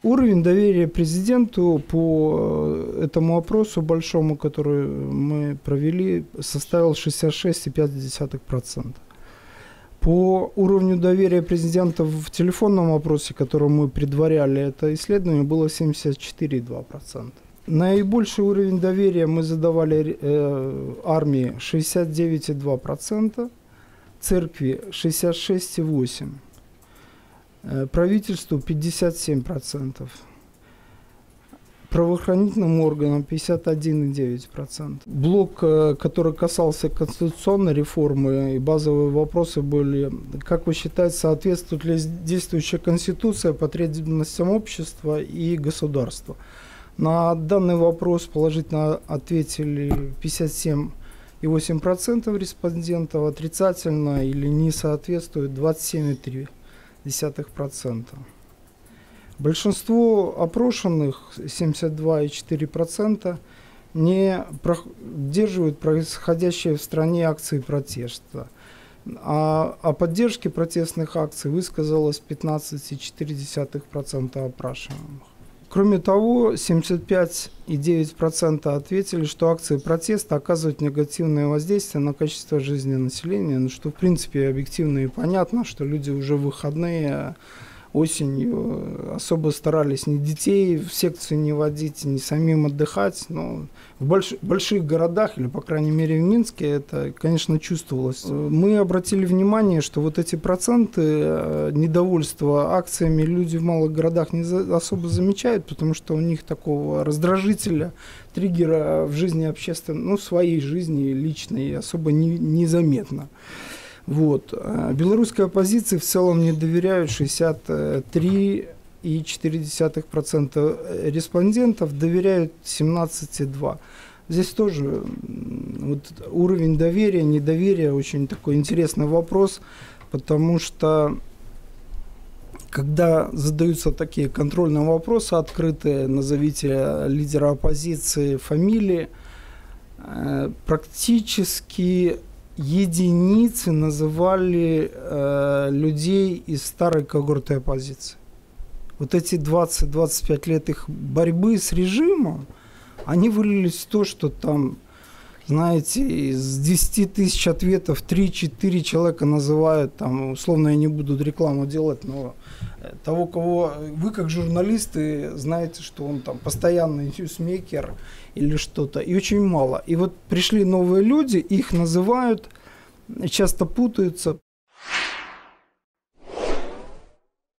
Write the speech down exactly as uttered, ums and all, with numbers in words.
Уровень доверия президенту по этому опросу большому, который мы провели, составил шестьдесят шесть целых пять десятых процента. По уровню доверия президента в телефонном опросе, который мы предваряли это исследование, было семьдесят четыре целых два десятых процента. Наибольший уровень доверия мы задавали э, армии шестьдесят девять целых два десятых процента, церкви шестьдесят шесть целых восемь процента. Правительству пятьдесят семь процентов, правоохранительным органам пятьдесят один целых девять десятых процента. Блок, который касался конституционной реформы и базовые вопросы были, как вы считаете, соответствует ли действующая Конституция потребностям общества и государства? На данный вопрос положительно ответили пятьдесят семь целых восемь десятых процента респондентов, отрицательно или не соответствует двадцать семь целых три десятых процента. десятых процента. Большинство опрошенных, семьдесят два целых четыре десятых процента, не поддерживают происходящие в стране акции протеста. А о поддержке протестных акций высказалось пятнадцать целых четыре десятых процента опрашиваемых. Кроме того, семьдесят пять целых девять десятых процента ответили, что акции протеста оказывают негативное воздействие на качество жизни населения, ну, что в принципе объективно и понятно, что люди уже в выходные осенью особо старались ни детей в секцию не водить, ни самим отдыхать. Но в больш больших городах, или по крайней мере в Минске, это, конечно, чувствовалось. Мы обратили внимание, что вот эти проценты недовольства акциями люди в малых городах не за особо замечают, потому что у них такого раздражителя, триггера в жизни общественной, ну, в своей жизни личной особо не, незаметно. Вот. Белорусской оппозиции в целом не доверяют шестьдесят три целых четыре десятых процента респондентов, доверяют семнадцать целых два десятых процента. Здесь тоже вот, уровень доверия, недоверия очень такой интересный вопрос, потому что когда задаются такие контрольные вопросы открытые, назовите лидера оппозиции фамилии, практически единицы называли э, людей из старой когорты оппозиции. Вот эти двадцать-двадцать пять лет их борьбы с режимом, они вылились в то, что там, знаете, из десяти тысяч ответов три-четыре человека называют, там, условно, я не буду рекламу делать, но того, кого вы как журналисты знаете, что он там постоянный ньюсмейкер или что-то, и очень мало. И вот пришли новые люди, их называют, часто путаются.